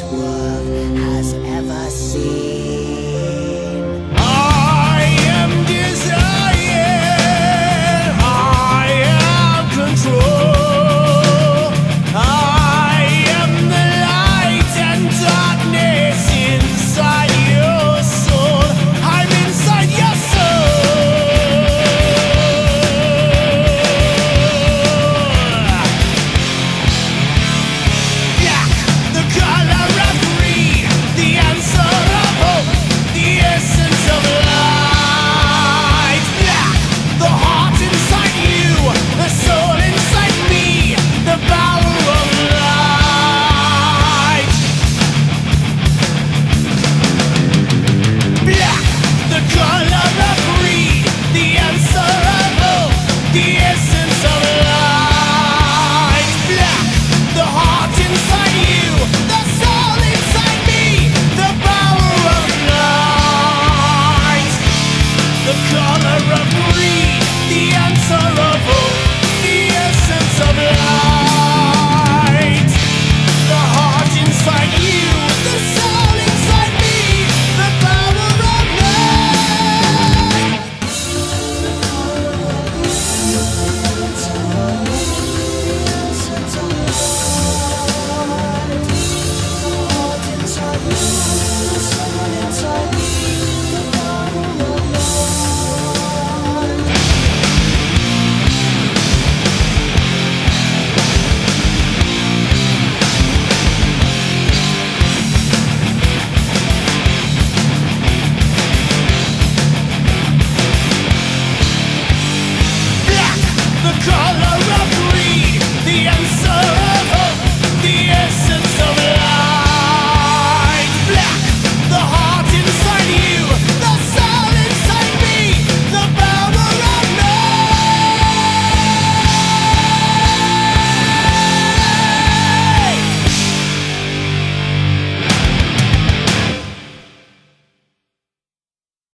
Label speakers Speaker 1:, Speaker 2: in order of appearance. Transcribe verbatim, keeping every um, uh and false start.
Speaker 1: world has ever seen.
Speaker 2: I am desire, I am control, I am the light and darkness inside your soul. I'm inside your soul. Black, the color of greed, the answer of hope, the essence of light. Black, the heart inside you, the soul inside me, the power of light. Black, the color of greed, the answer of hope, the essence of light. Black, the heart inside you, the soul inside me, the power of light. The color of greed, the answer of hope, the essence of light. The heart inside you, the soul inside me, the power of light. Black, the color